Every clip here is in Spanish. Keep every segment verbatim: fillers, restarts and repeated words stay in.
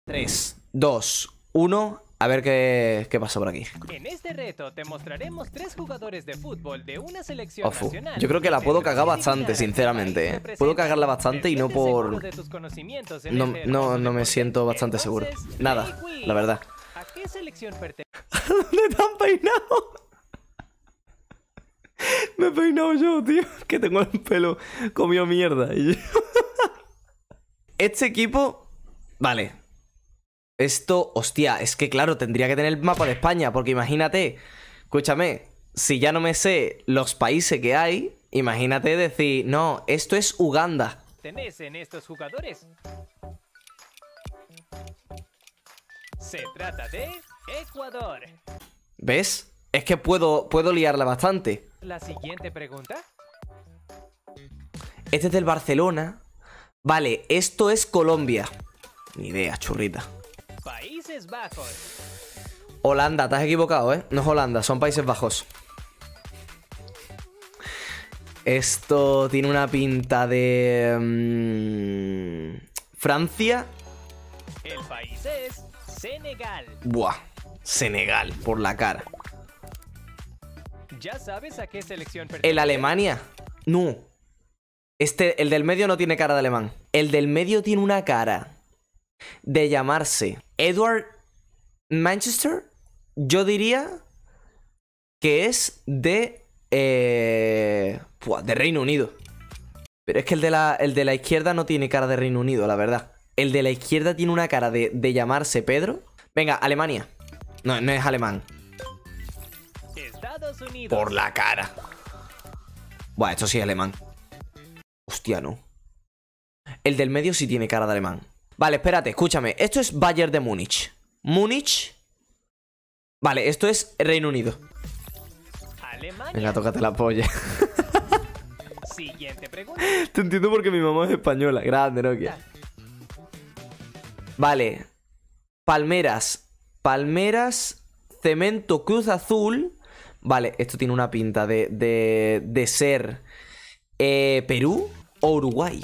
tres, dos, uno. A ver qué, qué pasa por aquí. En este reto te mostraremos tres jugadores de fútbol de una selección Ofu. nacional. Yo creo que la puedo cagar bastante, sinceramente, ¿eh? Puedo cagarla bastante y no por... No, no, no me siento bastante seguro. Nada, la verdad. ¿A qué selección pertenece? ¿Dónde te han peinado? Me he peinado yo, tío. Que tengo el pelo comido mierda. Este equipo... Vale. Esto, hostia, es que claro, tendría que tener el mapa de España. Porque imagínate, escúchame, si ya no me sé los países que hay, imagínate decir, no, esto es Uganda. ¿Tenés en estos jugadores? Se trata de Ecuador. ¿Ves? Es que puedo, puedo liarla bastante. La siguiente pregunta. Este es del Barcelona. Vale, esto es Colombia. Ni idea, churrita. Países Bajos. Holanda, te has equivocado, ¿eh? No es Holanda, son Países Bajos. Esto tiene una pinta de... Um, Francia. El país es Senegal. Buah, Senegal, por la cara. ¿Ya sabes a qué selección pertenece? ¿El Alemania? No. Este, el del medio no tiene cara de alemán. El del medio tiene una cara de llamarse Edward Manchester. Yo diría que es de... Eh, buah, de Reino Unido. Pero es que el de, la, el de la izquierda no tiene cara de Reino Unido, la verdad. El de la izquierda tiene una cara de, de llamarse Pedro. Venga, Alemania. No, no es alemán. Estados Unidos. Por la cara. Buah, esto sí es alemán. Hostia, no. El del medio sí tiene cara de alemán. Vale, espérate, escúchame. Esto es Bayern de Múnich. Múnich. Vale, esto es Reino Unido. Alemania. Venga, tócate la polla. Siguiente pregunta. Te entiendo porque mi mamá es española. Grande, Nokia. Vale. Palmeras. Palmeras. Cemento Cruz Azul. Vale, esto tiene una pinta de, de, de ser eh, Perú o Uruguay.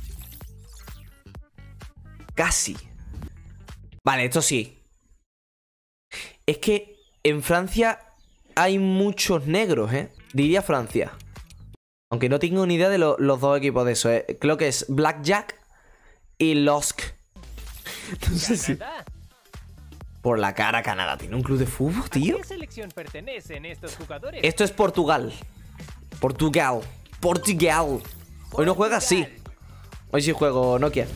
Casi. Vale, esto sí. Es que en Francia hay muchos negros, ¿eh? Diría Francia. Aunque no tengo ni idea de lo, los dos equipos de eso, ¿eh? Creo que es Blackjack y Losk. No sé si... Por la cara, Canadá. ¿Tiene un club de fútbol, tío? ¿A qué selección pertenecen estos jugadores? Esto es Portugal. Portugal. Portugal. Hoy no juega, sí. Hoy sí juego Nokia.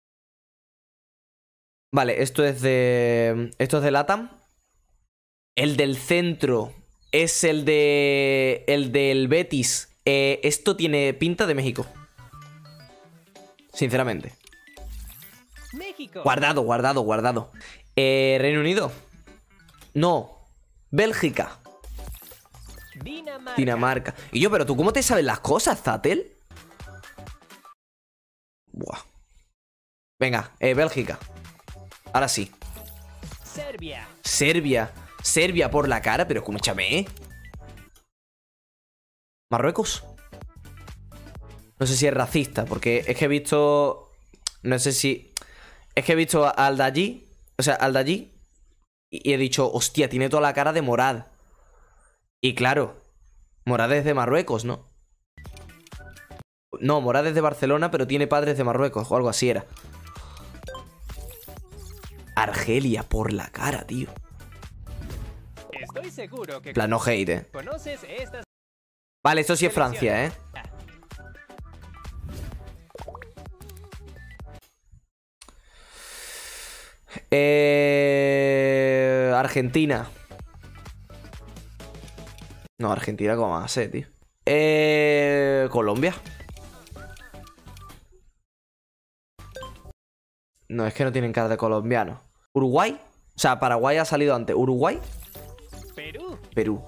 Vale, esto es de... Esto es de LATAM. El del centro es el de... El del Betis. Eh, esto tiene pinta de México. Sinceramente. México. Guardado, guardado, guardado. Eh, Reino Unido. No. Bélgica. Dinamarca. Dinamarca. Y yo, pero tú, ¿cómo te sabes las cosas, Zatel? Buah. Venga, eh, Bélgica. Ahora sí. Serbia. Serbia. Serbia por la cara, pero escúchame, ¿eh? Marruecos. No sé si es racista, porque es que he visto... No sé si... Es que he visto al de allí. O sea, al de allí. Y he dicho, hostia, tiene toda la cara de Morad. Y claro, Morad es de Marruecos, ¿no? No, Morad es de Barcelona, pero tiene padres de Marruecos, o algo así era. Argelia por la cara, tío. Estoy seguro que... Plan, no hate, eh. ¿Conoces estas? Vale, esto sí es Francia, eh. Eh... Argentina. No, Argentina, ¿cómo va a ser, tío? Eh... Colombia. No, es que no tienen cara de colombiano. ¿Uruguay? O sea, Paraguay ha salido antes. ¿Uruguay? Perú. Perú.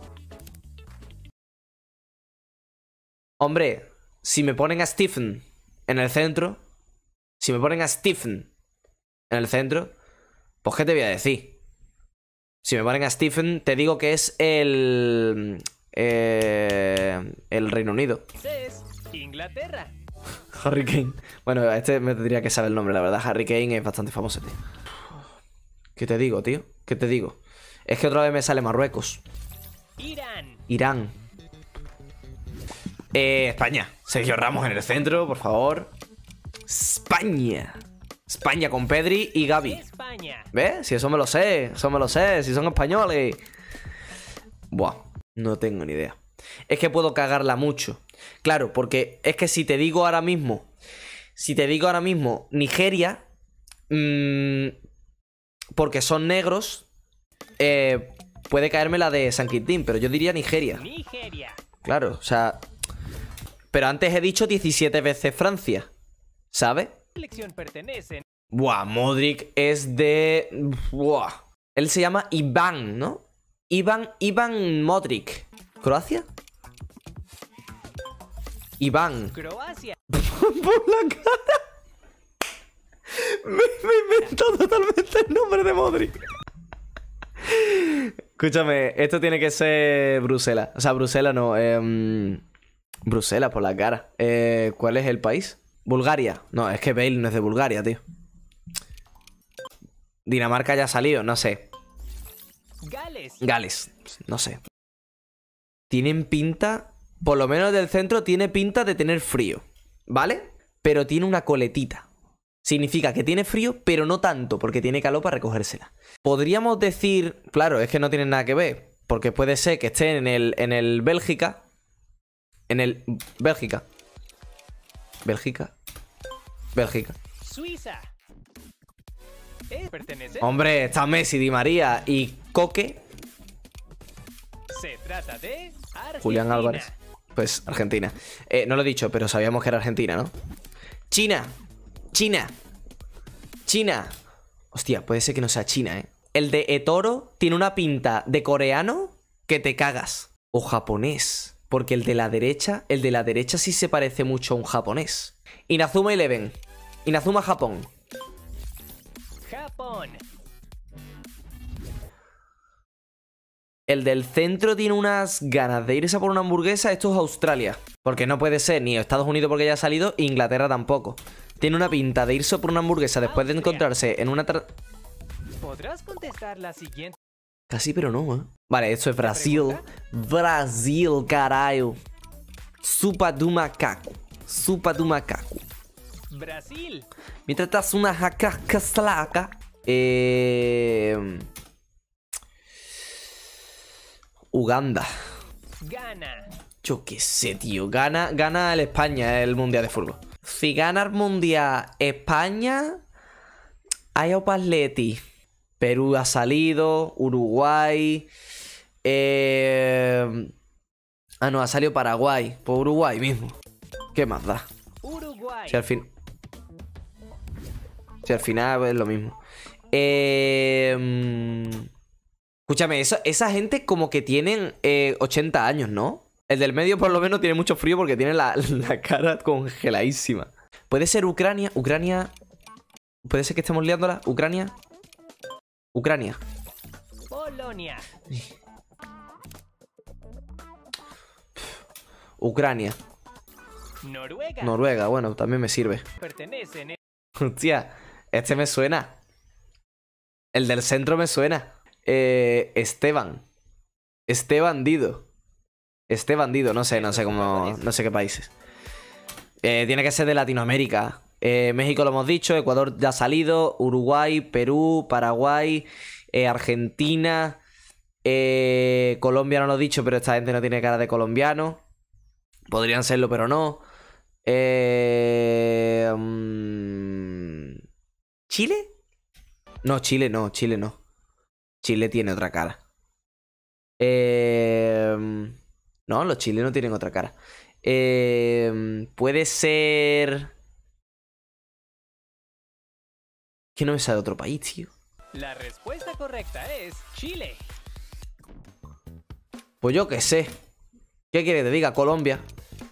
Hombre, si me ponen a Stephen en el centro... Si me ponen a Stephen en el centro... Pues, ¿qué te voy a decir? Si me ponen a Stephen, te digo que es el... Eh, el Reino Unido. Es Inglaterra. Harry Kane. Bueno, este me tendría que saber el nombre, la verdad. Harry Kane es bastante famoso, tío. ¿Qué te digo, tío? ¿Qué te digo? Es que otra vez me sale Marruecos. Irán. Irán. Eh, España. Sergio Ramos en el centro, por favor. España. España con Pedri y Gavi. España. ¿Ves? Si eso me lo sé. Eso me lo sé. Si son españoles. Buah. No tengo ni idea. Es que puedo cagarla mucho. Claro, porque es que si te digo ahora mismo... Si te digo ahora mismo Nigeria... Mmm, porque son negros... Eh, puede caerme la de San Quintín, pero yo diría Nigeria. Nigeria. Claro, o sea... Pero antes he dicho diecisiete veces Francia. ¿Sabes? Selección pertenece. Buah, Modric es de... Buah. Él se llama Iván, ¿no? Iván, Iván Modric. ¿Croacia? Iván. Croacia. Por la cara. Me, me he inventado totalmente el nombre de Modric. Escúchame, esto tiene que ser Bruselas. O sea, Bruselas no. Eh, Bruselas por la cara. Eh, ¿Cuál es el país? Bulgaria. No, es que Bale no es de Bulgaria, tío. Dinamarca ya ha salido, no sé. Gales. Gales, no sé. Tienen pinta, por lo menos del centro, tiene pinta de tener frío, ¿vale? Pero tiene una coletita. Significa que tiene frío, pero no tanto, porque tiene calor para recogérsela. Podríamos decir, claro, es que no tiene nada que ver, porque puede ser que esté en el, en el Bélgica. En el Bélgica. Bélgica. Bélgica. Suiza. Eh, pertenece. Hombre, está Messi, Di María y Coque. Se trata de Argentina. Julián Álvarez. Pues Argentina. Eh, no lo he dicho, pero sabíamos que era Argentina, ¿no? China. China. China. Hostia, puede ser que no sea China, ¿eh? El de eToro tiene una pinta de coreano que te cagas. O japonés. Porque el de la derecha, el de la derecha sí se parece mucho a un japonés. Inazuma Eleven. Inazuma Japón. Japón. El del centro tiene unas ganas de irse a por una hamburguesa. Esto es Australia. Porque no puede ser ni Estados Unidos porque ya ha salido, Inglaterra tampoco. Tiene una pinta de irse por una hamburguesa después de encontrarse en una... Tra... ¿Podrás contestar la siguiente? Casi, pero no, ¿eh? Vale, esto es Brasil. Brasil, carajo. Sopa do macaco. Sopa do macaco. Brasil. Mientras estás una jacacaslaca. Eh... Uganda. Ghana. Yo qué sé, tío. Gana, gana el España el Mundial de Fútbol. Si gana el Mundial España, hay Opasleti. Perú ha salido. Uruguay. Eh... Ah, no, ha salido Paraguay. Por Uruguay mismo. ¿Qué más da? Uruguay. Si al fin... Si al final es lo mismo. Eh... Escúchame, eso, esa gente como que tienen eh, ochenta años, ¿no? El del medio por lo menos tiene mucho frío porque tiene la, la cara congeladísima. ¿Puede ser Ucrania? Ucrania... ¿Puede ser que estemos liándola? ¿Ucrania? Ucrania. Polonia. Ucrania. Noruega. Noruega, bueno, también me sirve. Pertenecen. Hostia, este me suena. El del centro me suena. Eh, Esteban. Este bandido. Este bandido, no sé, no sé cómo. No sé qué países. Eh, tiene que ser de Latinoamérica. Eh, México lo hemos dicho, Ecuador ya ha salido, Uruguay, Perú, Paraguay, eh, Argentina, eh, Colombia no lo he dicho, pero esta gente no tiene cara de colombiano. Podrían serlo, pero no. Eh, um, ¿Chile? No, Chile no, Chile no. Chile tiene otra cara. Eh, no, los chilenos tienen otra cara. Eh, puede ser... Que no me sale otro país, tío. La respuesta correcta es Chile. Pues yo qué sé. ¿Qué quiere que te diga? Colombia.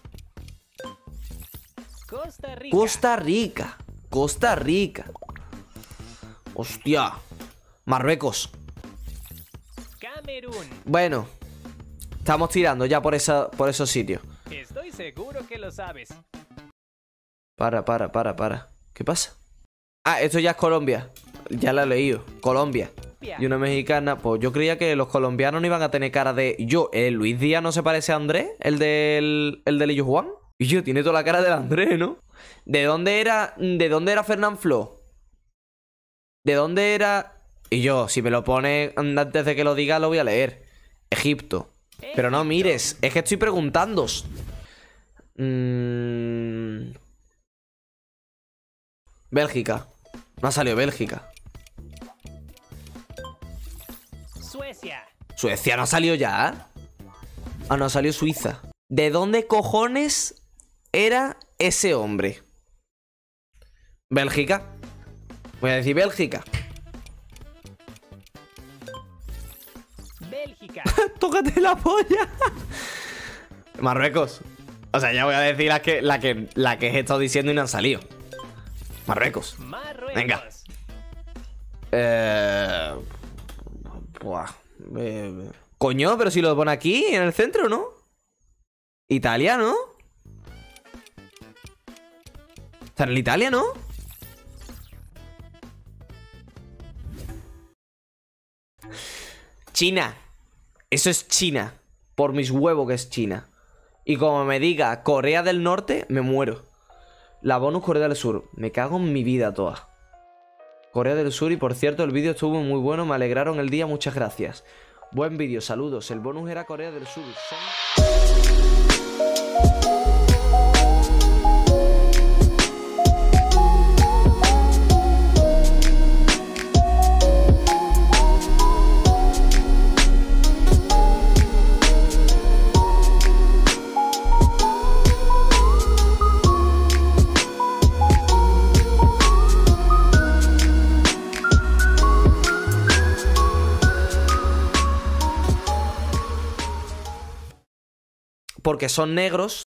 Costa Rica. Costa Rica. Costa Rica. Hostia. Marruecos. Camerún. Bueno. Estamos tirando ya por, esa, por esos sitios. Estoy seguro que lo sabes. Para, para, para, para. ¿Qué pasa? Ah, esto ya es Colombia. Ya lo he leído. Colombia. Etiopía. Y una mexicana. Pues yo creía que los colombianos no iban a tener cara de... Yo, ¿el Luis Díaz no se parece a Andrés? ¿El del... el del Illo Juan? Y yo, tiene toda la cara del Andrés, ¿no? ¿De dónde era... ¿De dónde era Fernán Flo? ¿De dónde era...? Y yo, si me lo pone antes de que lo diga, lo voy a leer. Egipto. Pero no mires, es que estoy preguntando. Mm... Bélgica. No ha salido Bélgica. Suecia. Suecia no ha salido ya. Ah, no ha salido Suiza. ¿De dónde cojones era ese hombre? Bélgica. Voy a decir Bélgica. Bélgica. Tócate la polla. Marruecos. O sea, ya voy a decir la que, la que, la que he estado diciendo y no han salido. Marruecos. Marruecos. Venga. Eh... Buah. Eh... Coño, pero si lo pone aquí, en el centro, ¿no? Italia, ¿no? Está en Italia, ¿no? China. Eso es China. Por mis huevos que es China. Y como me diga Corea del Norte, me muero. La bonus Corea del Sur. Me cago en mi vida toda. Corea del Sur. Y por cierto, el vídeo estuvo muy bueno. Me alegraron el día. Muchas gracias. Buen vídeo. Saludos. El bonus era Corea del Sur. Son... Porque son negros